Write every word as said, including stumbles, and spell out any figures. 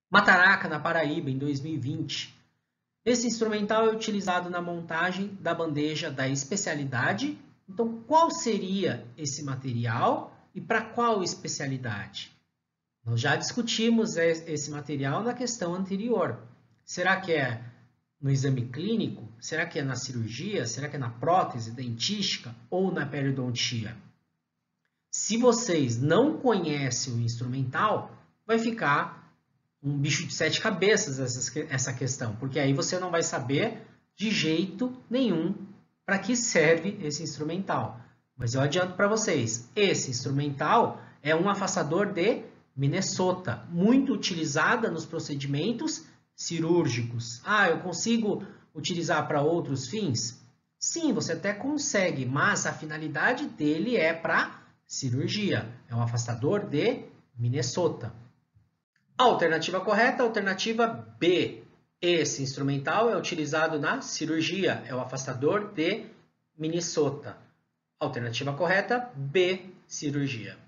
Mataraca, na Paraíba, em dois mil e vinte. Esse instrumental é utilizado na montagem da bandeja da especialidade. Então, qual seria esse material e para qual especialidade? Nós já discutimos esse material na questão anterior. Será que é no exame clínico? Será que é na cirurgia? Será que é na prótese dentística ou na periodontia? Se vocês não conhecem o instrumental, vai ficar um bicho de sete cabeças essa questão, porque aí você não vai saber de jeito nenhum para que serve esse instrumental. Mas eu adianto para vocês, esse instrumental é um afastador de Minnesota, muito utilizada nos procedimentos cirúrgicos. Ah, eu consigo utilizar para outros fins? Sim, você até consegue, mas a finalidade dele é para cirurgia. É um afastador de Minnesota. A alternativa correta, a alternativa B. Esse instrumental é utilizado na cirurgia, é o afastador de Minnesota. Alternativa correta, B, cirurgia.